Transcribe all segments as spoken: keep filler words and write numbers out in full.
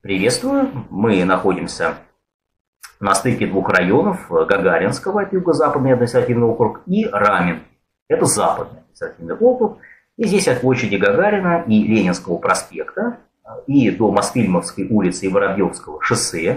Приветствую. Мы находимся на стыке двух районов: Гагаринского, это юго-западный административный округ, и Рамен, это западный административный округ. И здесь от площади Гагарина и Ленинского проспекта, и до Мосфильмовской улицы и Воробьевского шоссе,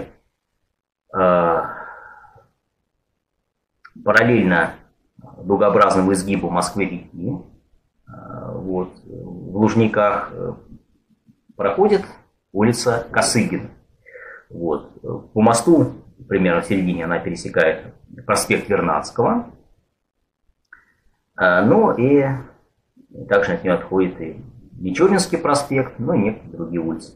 параллельно дугообразному изгибу Москвы-реки, вот, в Лужниках проходит улица Косыгина. Вот. По мосту, примерно в середине, она пересекает проспект Вернадского. Ну и также от нее отходит и Мичуринский проспект, ну и некоторые другие улицы.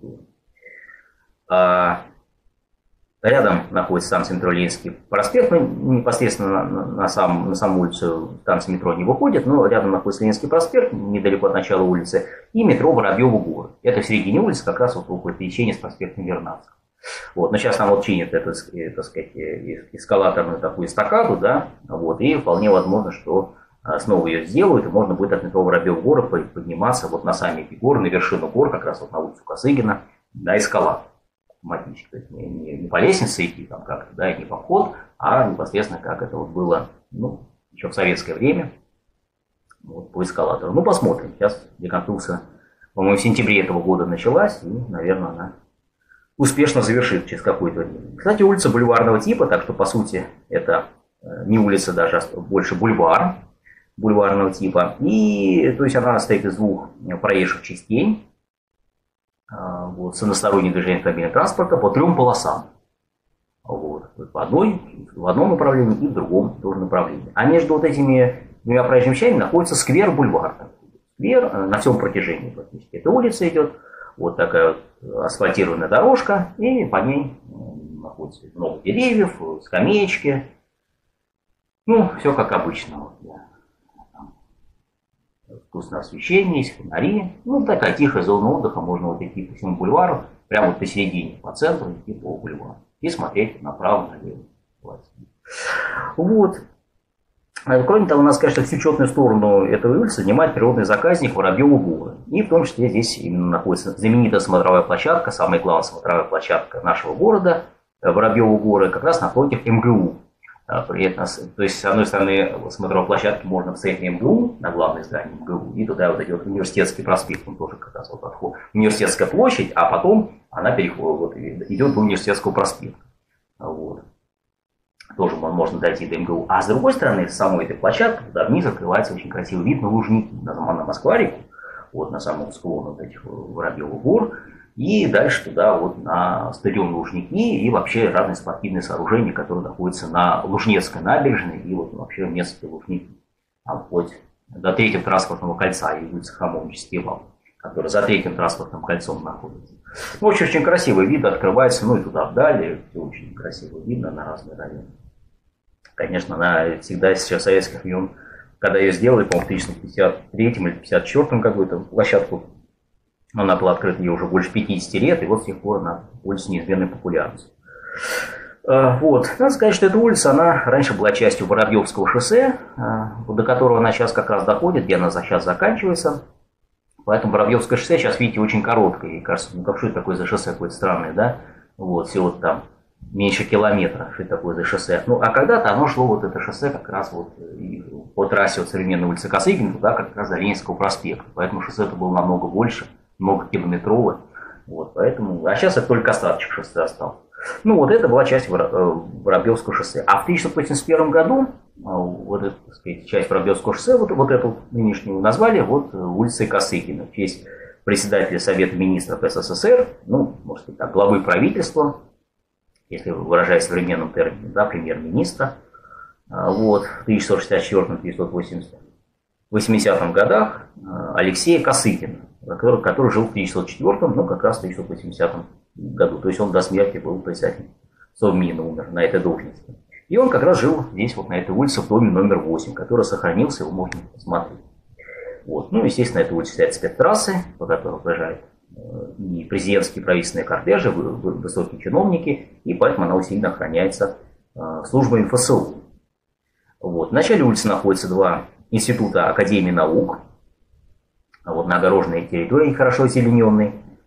Рядом находится сам Центральный проспект, ну, непосредственно на, на, сам, на саму улицу станция метро не выходит, но рядом находится Ленинский проспект, недалеко от начала улицы, и метро Воробьёва горы. Это в середине улицы, как раз вот около пересечения с проспектом Вернадского. Вот, но сейчас нам вот чинят эту, так сказать, эскалаторную такую эстакаду, да, вот, и вполне возможно, что снова ее сделают, и можно будет от метро Воробьёва горы подниматься вот на сами эти горы, на вершину гор, как раз вот на улицу Косыгина, на эскалатор. То есть не, не, не по лестнице идти, там как-то, да, и не по вход, а непосредственно как это вот было, ну, еще в советское время, вот, по эскалатору. Ну, посмотрим. Сейчас реконструкция, по-моему, в сентябре этого года началась, и, наверное, она успешно завершит через какое-то время. Кстати, улица бульварного типа, так что, по сути, это не улица даже, а больше бульвар бульварного типа. И, то есть, она состоит из двух проезжих частей. Вот, с односторонним движением автомобильного транспорта по трем полосам. Вот, по одной, в одном направлении и в другом тоже направлении. А между вот этими двумя проезжими частями находится сквер-бульвар. Сквер на всем протяжении практически. Эта улица идет, вот такая вот асфальтированная дорожка, и по ней находится много деревьев, скамеечки. Ну, все как обычно. Вот, да. Вкусное освещение, есть фонари. Ну, такая тихая зона отдыха. Можно вот идти по всему бульвару, прямо вот посередине, по центру, идти по бульвару. И смотреть направо, налево. Вот. Кроме того, у нас, конечно, всю четную сторону этой улицы занимает природный заказник Воробьёва горы. И в том числе здесь именно находится знаменитая смотровая площадка, самая главная смотровая площадка нашего города, Воробьёва горы, как раз напротив эм гэ у. При этом, то есть, с одной стороны, смотровой площадки можно встретить на эм гэ у, на главное здание эм гэ у, и туда вот идет Университетский проспект, он тоже как раз вот отход. Университетская площадь, а потом она переходит, вот, идет до Университетского проспекта. Вот. Тоже можно дойти до эм гэ у. А с другой стороны, с самой этой площадки, туда вниз открывается очень красивый вид на Лужники, на, на Москва-реку, вот на самом склоне вот этих Воробьёвых гор. И дальше туда вот на стадион Лужники и вообще разные спортивные сооружения, которые находятся на Лужнецкой набережной и вот вообще место Лужники. Там вплоть до третьего транспортного кольца и улицы Хамовнический вал, который за третьим транспортным кольцом находится. Ну, очень, очень красивый вид открывается, ну и туда вдали, все очень красиво видно на разные районы. Конечно, она всегда сейчас советских времен, когда ее сделали, по-моему, в тысяча девятьсот пятьдесят третьем или пятьдесят четвёртом какую-то площадку, она была открыта ей уже больше пятидесяти лет, и вот с тех пор она пользуется неизменной популярностью. Вот. Надо сказать, что эта улица, она раньше была частью Воробьевского шоссе, до которого она сейчас как раз доходит, где она сейчас заканчивается. Поэтому Воробьевское шоссе сейчас, видите, очень короткое. И кажется, ну как что это такое за шоссе какое-то странное, да? Вот, всего там меньше километра, что это такое за шоссе. Ну, а когда-то оно шло, вот это шоссе, как раз вот по трассе от современной улицы Косыгина, туда как раз до Ленинского проспекта. Поэтому шоссе это было намного больше, много километровых. Вот, поэтому, а сейчас это только остаточек шоссе остался. Ну, вот это была часть Воробьевского шоссе. А в тысяча девятьсот восемьдесят первом году вот эту, так сказать, часть Воробьевского шоссе, вот, вот эту нынешнюю назвали вот улицей Косыгина в честь председателя Совета министров эс эс эс эр, ну, может быть, так, главы правительства, если выражаясь современным термином, да, премьер-министра. Вот, в тысяча девятьсот шестьдесят четвёртом — тысяча девятьсот восьмидесятом годах Алексея Косыгина, который, который жил в тысяча девятьсот четвёртом, но как раз в тысяча девятьсот восьмидесятом году. То есть он до смерти был председателем Совмина, умер на этой должности. И он как раз жил здесь, вот на этой улице, в доме номер восемь, который сохранился, его можно посмотреть. Вот. Ну, естественно, на этой улице стоят спецтрассы, по которым проезжают и президентские правительственные кортежи, высокие чиновники, и поэтому она усиленно охраняется службой эм эф эс у. Вот. В начале улицы находятся два института Академии наук, вот, на огороженной территории, хорошо озелененной.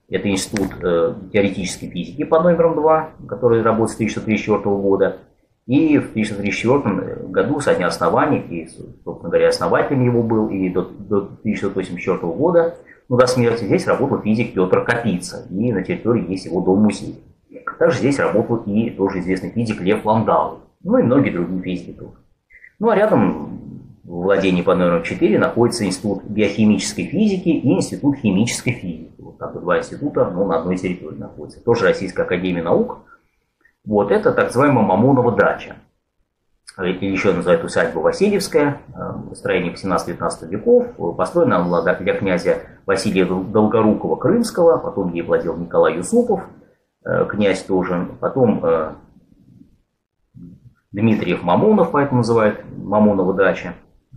Это институт э, теоретической физики под номером два, который работает с тысяча девятьсот тридцать четвёртого года. И в тысяча девятьсот тридцать четвёртом году со дня основания, и, собственно говоря, основателем его был, и до, до тысяча девятьсот восемьдесят четвёртого года, ну, до смерти, здесь работал физик Петр Капица, и на территории есть его дом-музей. Также здесь работал и тоже известный физик Лев Ландау, ну и многие другие физики тоже. Ну а рядом в владении под номером четыре находится Институт биохимической физики и Институт химической физики. Вот так вот два института, ну, на одной территории находятся. Тоже Российская академия наук. Вот это так называемая Мамонова дача. Или еще называют усадьба Васильевская, строение восемнадцатого-девятнадцатого веков. Построена она была для князя Василия Долгорукова Крымского, потом ей владел Николай Юсупов, князь тоже, потом Дмитриев Мамонов, поэтому называют Мамонова дача.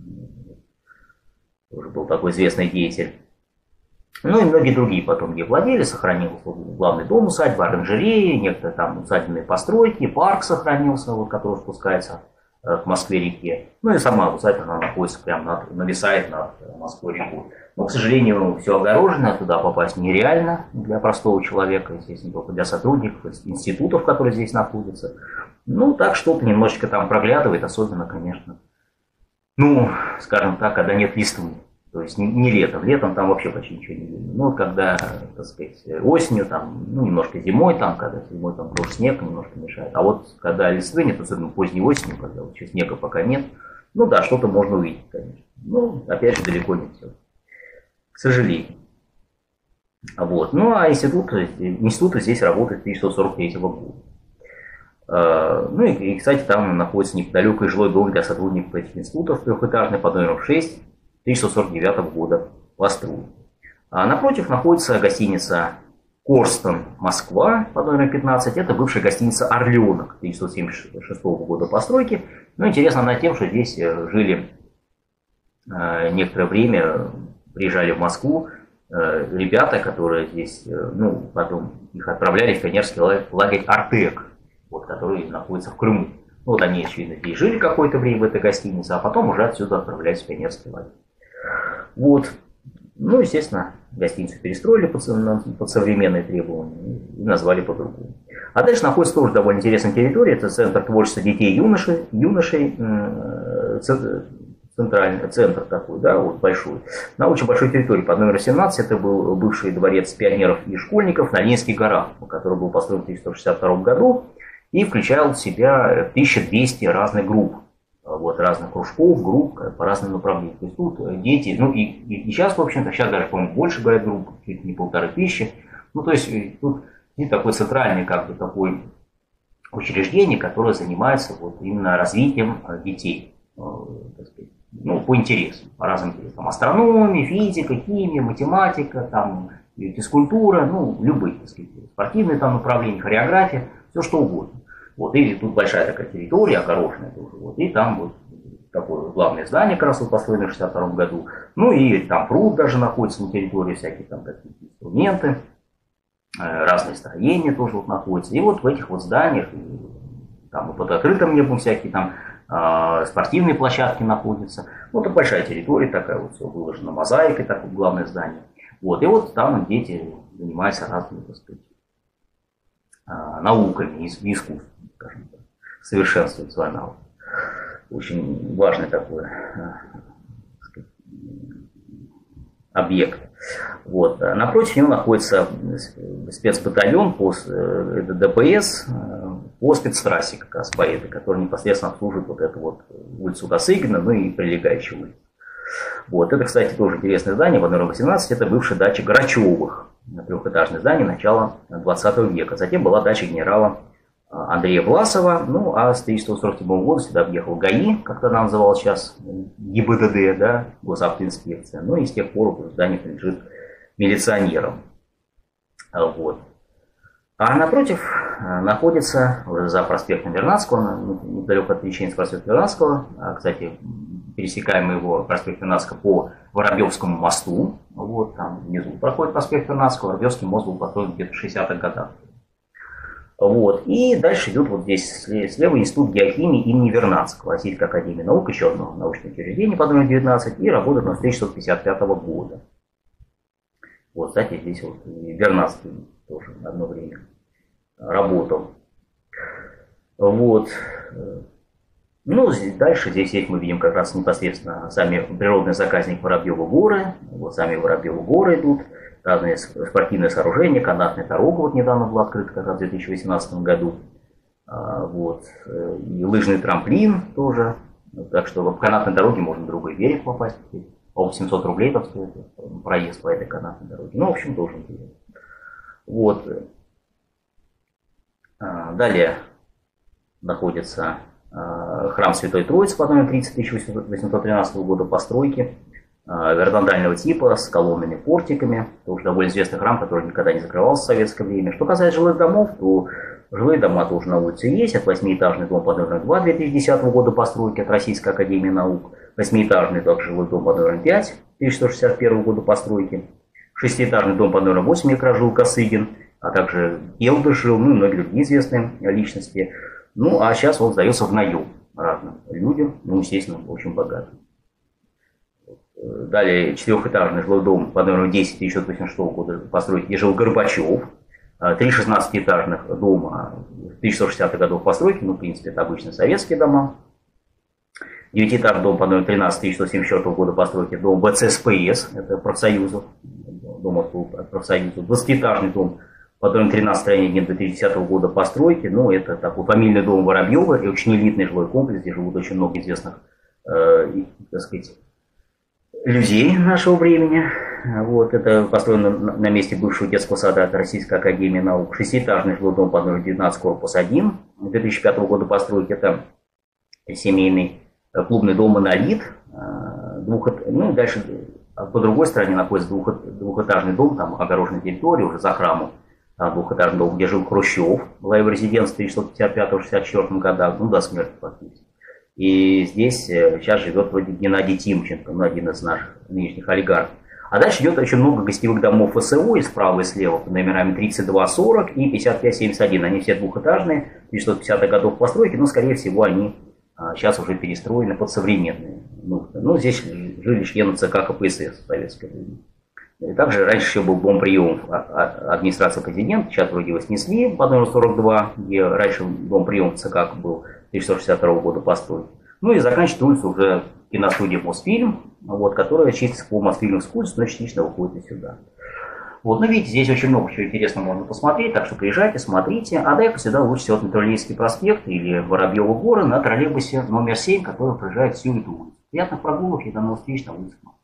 Тоже был такой известный деятель. Ну и многие другие потом ей владели, сохранился главный дом усадьбы, оранжереи, некоторые там усадебные постройки, парк сохранился, вот, который спускается к Москве-реке. Ну и сама усадьба, она находится прямо над, нависает над Москвой-рекой. Но, к сожалению, все огорожено, туда попасть нереально для простого человека, естественно, только для сотрудников институтов, которые здесь находятся. Ну, так что-то немножечко там проглядывает, особенно, конечно, ну, скажем так, когда нет листвы. То есть не летом, летом там вообще почти ничего не видно. Ну, когда, так сказать, осенью, там, ну, немножко зимой, там, когда зимой там тоже снег немножко мешает. А вот когда листвы нет, особенно поздней осенью, когда вот еще снега пока нет, ну да, что-то можно увидеть, конечно. Ну, опять же, далеко не все. К сожалению. Вот. Ну, а институт, институт здесь работает с тысяча девятьсот сорок третьего года. Ну и, и, кстати, там находится неподалеку и жилой дом для сотрудников этих институтов, трехэтажный, под номером шесть, тысяча девятьсот сорок девятого года постройки. А напротив находится гостиница Корстон, Москва, под номером пятнадцать. Это бывшая гостиница Орленок, тысяча девятьсот семьдесят шестого года постройки. Но интересно она тем, что здесь жили некоторое время, приезжали в Москву ребята, которые здесь, ну, потом их отправляли в пионерский лагерь Артек, вот, который находится в Крыму. Вот они, очевидно, здесь жили какое-то время в этой гостинице, а потом уже отсюда отправлялись в пионерский лагерь. Вот. Ну, естественно, гостиницу перестроили под, под современные требования и назвали по-другому. А дальше находится тоже довольно интересная территория. Это центр творчества детей и юношей, юношей центральный центр такой, да, вот большой. На очень большой территории под номером семнадцать. Это был бывший дворец пионеров и школьников на Ленинских горах, который был построен в тысяча девятьсот шестьдесят втором году и включал в себя тысячу двести разных групп. Вот, разных кружков, групп по разным направлениям. То есть тут дети, ну и, и, и сейчас, в общем-то, сейчас даже, по-моему, больше, говорят, групп, чуть не полторы тысячи. Ну, то есть тут и такое центральное, как бы, такое учреждение, которое занимается вот именно развитием детей, так сказать, ну, по интересам, по разным интересам. Астрономия, физика, химия, математика, там, физкультура, ну, любые, так сказать, спортивные там направления, хореография, все что угодно. Вот, и тут большая такая территория, огороженная тоже, вот, и там вот такое главное здание, как раз вот построено в шестьдесят втором году, ну и там пруд даже находится на территории, всякие там такие инструменты, разные строения тоже вот находятся, и вот в этих вот зданиях, там и под открытым небом всякие там э, спортивные площадки находятся, вот это большая территория такая, вот все выложено мозаикой, так вот главное здание, вот, и вот там дети занимаются разными, так сказать, науками и искусством, скажем так, совершенствует свой навык. Очень важный такой сказать, объект. Вот. Напротив него находится спецбатальон по ДПС, по спецтрассе, как раз по этой, который непосредственно обслуживает вот эту вот улицу Косыгина, ну и прилегающую улицу. Вот. Это, кстати, тоже интересное здание, под номером восемнадцать, это бывшая дача Грачевых. Трехэтажное здание начала двадцатого века. Затем была дача генерала Андрея Власова. Ну, а с тысяча девятьсот сорок седьмого года сюда объехал ГАИ, как тогда называлось сейчас, ГИБДД, да, госавтоинспекция. Ну и с тех пор это здание принадлежит милиционерам. Вот. А напротив находится, уже за проспектом Вернадского, недалеко от Веченинского проспекта Вернадского, кстати, пересекаем его проспект Вернадского по Воробьевскому мосту. Вот, там внизу проходит проспект Вернадского. Воробьевский мост был построен где-то в шестидесятых годах. Вот. И дальше идет вот здесь слева Институт геохимии имени Вернадского, Российская академия наук, еще одно научное учреждение под номером девятнадцать, и работает он с тысяча шестьсот пятьдесят пятого года. Вот, кстати, здесь вот Вернадский тоже одно время работал. Вот. Ну, дальше здесь есть, мы видим как раз непосредственно сами природный заказник Воробьевы горы. Вот сами Воробьевы горы идут. Разные спортивные сооружения, канатная дорога вот недавно была открыта как раз в две тысячи восемнадцатом году. Вот. И лыжный трамплин тоже. Так что в канатной дороге можно на другой берег попасть. По восемьсот рублей там стоит проезд по этой канатной дороге. Ну, в общем, тоже интересно. Вот. Далее находится храм Святой Троицы по номеру тридцать тысяча восемьсот тринадцатого года постройки. Вертикального типа с колоннами, портиками. Это уже довольно известный храм, который никогда не закрывался в советское время. Что касается жилых домов, то жилые дома тоже на улице есть. Это восьмиэтажный дом под номером два две тысячи десятого года постройки от Российской академии наук. Восьмиэтажный также жилой дом под номером пять тысяча сто шестьдесят первого года постройки. Шестиэтажный дом под номером восемь микрожил Косыгин, а также Елдыш жил, ну и многие другие известные личности. Ну, а сейчас он сдается в наем разным людям, ну, естественно, очень богатым. Далее четырехэтажный жилой дом под номером десять тысяча девятьсот восемьдесят шестого года постройки, где жил Горбачев. Три шестнадцатиэтажных дома тысяча сто шестидесятых годов постройки, ну, в принципе, это обычные советские дома. Девятиэтажный дом под номером тринадцать тысяча сто семьдесят четвёртого года постройки, дом вэ цэ эс пэ эс, это профсоюзов, дом от профсоюзов. Двадцатиэтажный дом под номером тринадцать две тысячи десятого года постройки, ну, это такой фамильный дом Воробьева и очень элитный жилой комплекс, где живут очень много известных, э, так сказать, людей нашего времени. Вот, это построено на месте бывшего детского сада от Российской академии наук. Шестиэтажный жилой дом под номером девятнадцать, корпус один, две тысячи пятого года постройки. Это семейный клубный дом «Монолит». Двух, ну, дальше по другой стороне находится двух, двухэтажный дом, там огороженная территория уже за храмом. Двухэтажный дом, где жил Хрущев, была его резиденция в тысяча девятьсот пятьдесят пятом — шестьдесят четвёртом годах, ну, до смерти фактически. И здесь сейчас живет вроде Геннадий Тимченко, ну, один из наших нынешних олигархов. А дальше идет очень много гостевых домов эс о и справа и слева под номерами тридцать два сорок и пятьдесят пять семьдесят один. Они все двухэтажные, тысяча девятьсот пятидесятых годов постройки, но, скорее всего, они а, сейчас уже перестроены под современные нужды. Ну, здесь жили члены ЦК ка пэ эс эс в советское время. И также раньше еще был дом приемов администрации президента, сейчас вроде его снесли под номером сорок два, где раньше дом приемов ЦК был тысяча сто шестьдесят второго года постройки. Ну и заканчивает улицу уже киностудия «Мосфильм», вот, которая чистится по Мосфильмовской улице, но частично выходит и сюда. Вот, ну видите, здесь очень много чего интересного можно посмотреть, так что приезжайте, смотрите. А доехать сюда лучше всего на Троллейский проспект или Воробьевы горы на троллейбусе номер семь, который проезжает всю эту улицу. Приятных прогулок и до новых встреч на улице.